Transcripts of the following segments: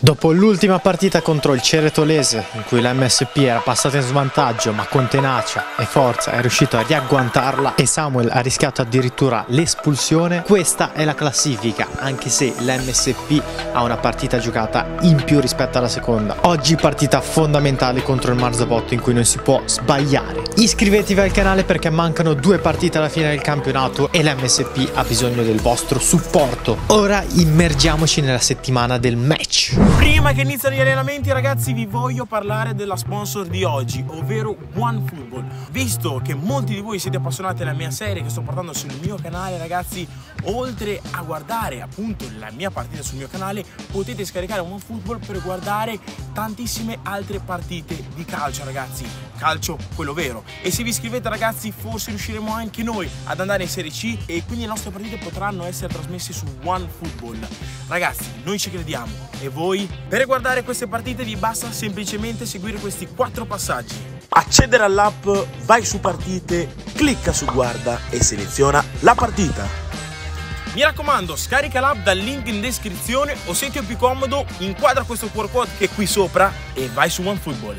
Dopo l'ultima partita contro il Ceretolese, in cui l'MSP era passata in svantaggio, ma con tenacia e forza è riuscito a riagguantarla e Samuel ha rischiato addirittura l'espulsione, questa è la classifica, anche se l'MSP ha una partita giocata in più rispetto alla seconda. Oggi partita fondamentale contro il Marzabotto in cui non si può sbagliare. Iscrivetevi al canale perché mancano 2 partite alla fine del campionato e l'MSP ha bisogno del vostro supporto. Ora immergiamoci nella settimana del match. Prima che iniziano gli allenamenti, ragazzi, vi voglio parlare della sponsor di oggi, ovvero OneFootball. Visto che molti di voi siete appassionati alla mia serie che sto portando sul mio canale, ragazzi, oltre a guardare appunto la mia partita sul mio canale, potete scaricare OneFootball per guardare tantissime altre partite di calcio, ragazzi. Calcio quello vero. E se vi iscrivete, ragazzi, forse riusciremo anche noi ad andare in Serie C e quindi le nostre partite potranno essere trasmesse su OneFootball. Ragazzi, noi ci crediamo. E voi? Per guardare queste partite vi basta semplicemente seguire questi 4 passaggi. Accedere all'app, vai su partite, clicca su guarda e seleziona la partita. Mi raccomando, scarica l'app dal link in descrizione o se ti è più comodo, inquadra questo QR code che è qui sopra e vai su OneFootball.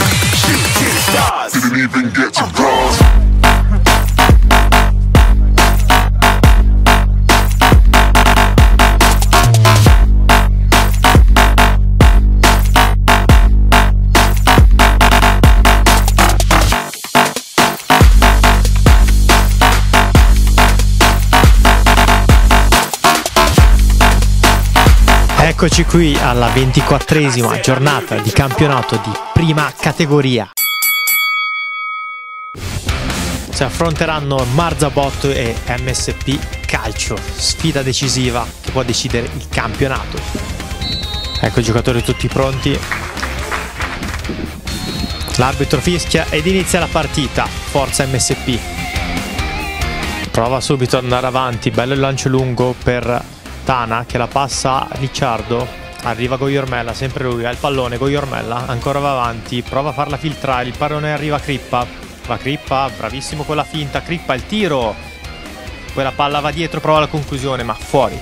Eccoci qui alla 24esima giornata di campionato di prima categoria. Si affronteranno Marzabotto e MSP Calcio, sfida decisiva che può decidere il campionato. Ecco i giocatori tutti pronti. L'arbitro fischia ed inizia la partita. Forza MSP. Prova subito ad andare avanti, bello il lancio lungo per Tana che la passa a Ricciardo, arriva Goiormella, sempre lui ha il pallone, Goiormella ancora va avanti, prova a farla filtrare, il pallone arriva a Crippa, va Crippa, bravissimo con la finta, Crippa il tiro, quella palla va dietro, prova la conclusione ma fuori.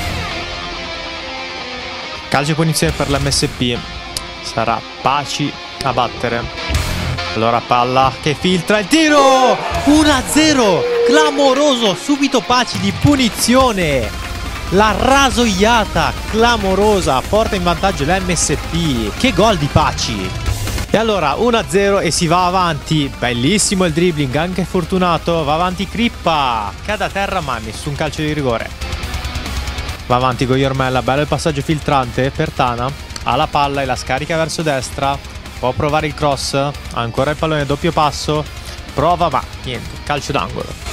Calcio e punizione per l'MSP, sarà Paci a battere, allora palla che filtra, il tiro 1-0, clamoroso, subito Paci di punizione. La rasoiata clamorosa porta in vantaggio l'MSP. Che gol di Paci. E allora 1-0 e si va avanti. Bellissimo il dribbling, anche fortunato. Va avanti Crippa, cade a terra ma nessun calcio di rigore. Va avanti Goiormella, bello il passaggio filtrante per Tana. Ha la palla e la scarica verso destra. Può provare il cross. Ancora il pallone, doppio passo. Prova ma niente, calcio d'angolo.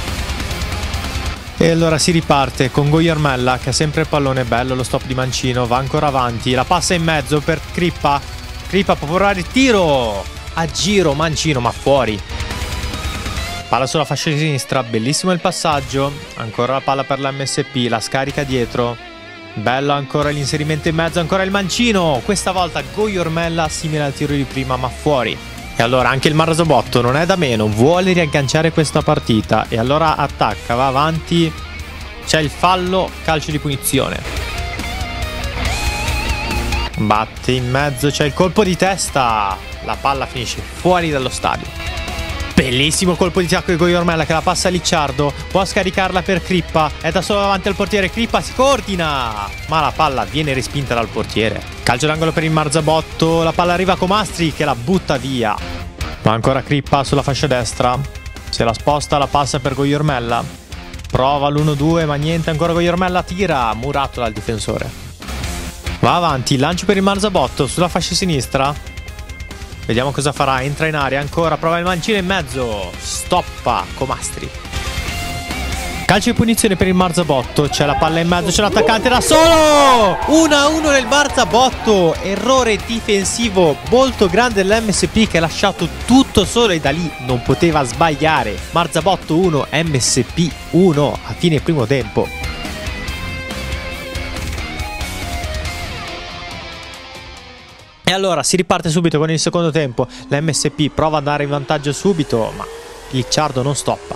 E allora si riparte con Goiormella che ha sempre il pallone, bello lo stop di Mancino, va ancora avanti, la passa in mezzo per Crippa, Crippa può provare il tiro, a giro Mancino ma fuori. Palla sulla fascia di sinistra, bellissimo il passaggio, ancora la palla per l'MSP, la scarica dietro, bello ancora l'inserimento in mezzo, ancora il Mancino, questa volta Goiormella simile al tiro di prima ma fuori. E allora anche il Marzabotto non è da meno, vuole riagganciare questa partita e allora attacca, va avanti, c'è il fallo, calcio di punizione. Batte in mezzo, c'è il colpo di testa, la palla finisce fuori dallo stadio. Bellissimo colpo di tacco di Goiormella che la passa a Licciardo, può scaricarla per Crippa, è da solo davanti al portiere, Crippa si coordina, ma la palla viene respinta dal portiere. Calcio d'angolo per il Marzabotto, la palla arriva a Comastri che la butta via. Ma ancora Crippa sulla fascia destra, se la sposta, la passa per Goiormella, prova l'1-2 ma niente, ancora Goiormella tira, murato dal difensore. Va avanti, lancio per il Marzabotto sulla fascia sinistra. Vediamo cosa farà, entra in area ancora, prova il Mancino in mezzo, stoppa Comastri. Calcio di punizione per il Marzabotto, c'è la palla in mezzo, c'è l'attaccante da solo! 1-1 nel Marzabotto, errore difensivo molto grande dell'MSP che ha lasciato tutto solo e da lì non poteva sbagliare. Marzabotto 1, MSP 1 a fine primo tempo. E allora si riparte subito con il secondo tempo, l'MSP prova ad andare in vantaggio subito, ma Licciardo non stoppa.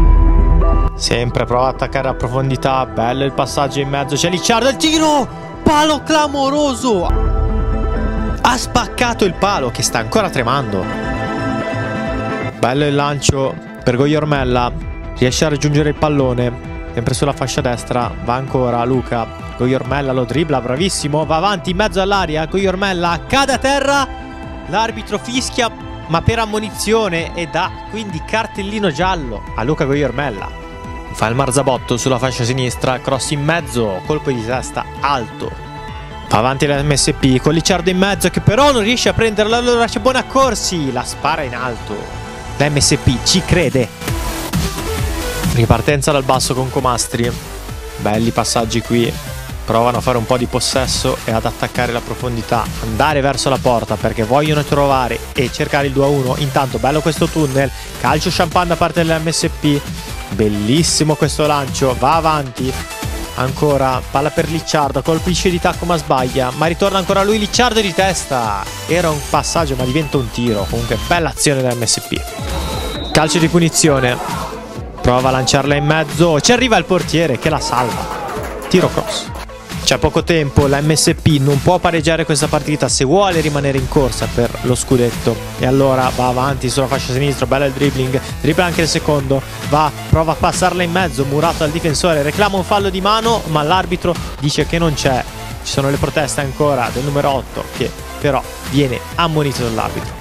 Sempre prova ad attaccare a profondità, bello il passaggio in mezzo, c'è Licciardo, il tiro! palo clamoroso! Ha spaccato il palo che sta ancora tremando. Bello il lancio per Goiormella. Riesce a raggiungere il pallone. Sempre sulla fascia destra. Va ancora Luca. Goiormella lo dribbla, bravissimo. Va avanti in mezzo all'aria. Goiormella cade a terra. L'arbitro fischia, ma per ammonizione, e dà quindi cartellino giallo a Luca Goiormella. Fa il Marzabotto sulla fascia sinistra. Cross in mezzo. Colpo di testa alto. Va avanti l'MSP con Licciardo in mezzo, che però non riesce a prenderla. Allora c'è Bonaccorsi. La spara in alto. L'MSP ci crede. Ripartenza dal basso con Comastri. Belli passaggi qui. Provano a fare un po' di possesso e ad attaccare la profondità. Andare verso la porta perché vogliono trovare e cercare il 2-1. Intanto bello questo tunnel. Calcio champagne da parte dell'MSP. Bellissimo questo lancio. Va avanti. Ancora palla per Licciardo. Colpisce di tacco ma sbaglia. Ma ritorna ancora lui. Licciardo di testa. Era un passaggio ma diventa un tiro. Comunque bella azione dell'MSP. Calcio di punizione. Prova a lanciarla in mezzo. Ci arriva il portiere che la salva. Tiro cross. C'è poco tempo. La MSP non può pareggiare questa partita se vuole rimanere in corsa per lo scudetto. E allora va avanti sulla fascia sinistra. Bello il dribbling. Dribbla anche il secondo. Prova a passarla in mezzo. Murato al difensore. Reclama un fallo di mano, ma l'arbitro dice che non c'è. Ci sono le proteste ancora del numero 8 che però viene ammonito dall'arbitro.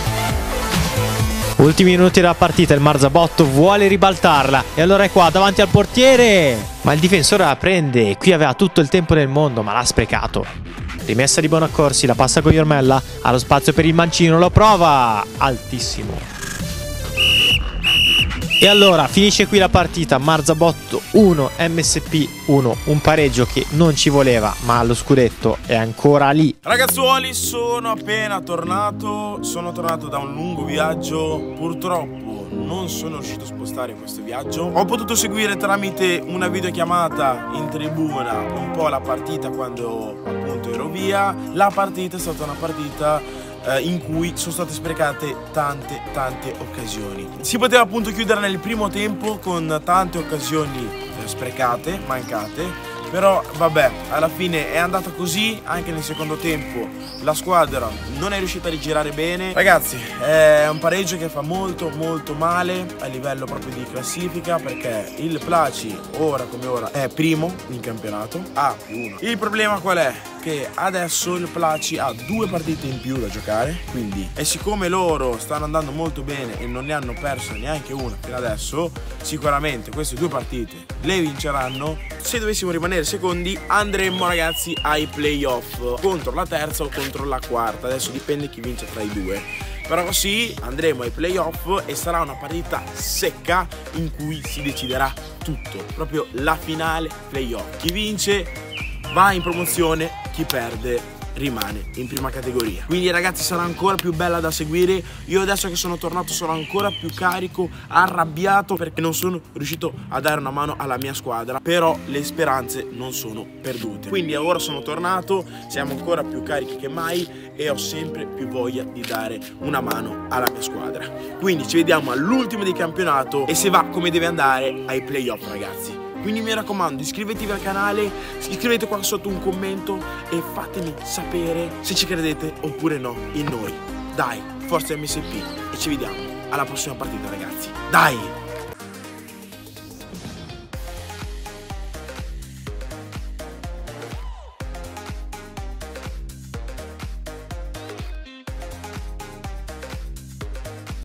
Ultimi minuti della partita, il Marzabotto vuole ribaltarla e allora è qua davanti al portiere, ma il difensore la prende. Qui aveva tutto il tempo del mondo ma l'ha sprecato. Rimessa di Bonaccorsi, la passa con Goiormella, ha lo spazio per il mancino, lo prova, altissimo. E allora finisce qui la partita. Marzabotto 1, MSP 1. Un pareggio che non ci voleva, ma lo scudetto è ancora lì. Ragazzuoli, sono appena tornato. Sono tornato da un lungo viaggio. Purtroppo non sono riuscito a spostare questo viaggio. Ho potuto seguire tramite una videochiamata in tribuna un po' la partita quando appunto ero via. La partita è stata una partita in cui sono state sprecate tante occasioni. Si poteva appunto chiudere nel primo tempo con tante occasioni sprecate, mancate, però vabbè, alla fine è andata così. Anche nel secondo tempo la squadra non è riuscita a rigirare bene. Ragazzi, è un pareggio che fa molto male a livello proprio di classifica, perché il Placi ora come ora è primo in campionato, A+1. Il problema qual è? Che adesso il Placi ha 2 partite in più da giocare, quindi, e siccome loro stanno andando molto bene e non ne hanno perso neanche una fino adesso, sicuramente queste 2 partite le vinceranno. Se dovessimo rimanere secondi andremmo, ragazzi, ai playoff contro la terza o contro la quarta, adesso dipende chi vince tra i due. Però sì, andremo ai playoff e sarà una partita secca in cui si deciderà tutto, proprio la finale playoff. Chi vince va in promozione, chi perde rimane in prima categoria. Quindi ragazzi, sarà ancora più bella da seguire. Io adesso che sono tornato sono ancora più carico, arrabbiato perché non sono riuscito a dare una mano alla mia squadra, però le speranze non sono perdute. Quindi ora sono tornato, siamo ancora più carichi che mai e ho sempre più voglia di dare una mano alla mia squadra. Quindi ci vediamo all'ultimo di campionato e se va come deve andare ai playoff, ragazzi. Quindi mi raccomando, iscrivetevi al canale, scrivete qua sotto un commento e fatemi sapere se ci credete oppure no in noi. Dai, forza MSP e ci vediamo alla prossima partita, ragazzi. Dai!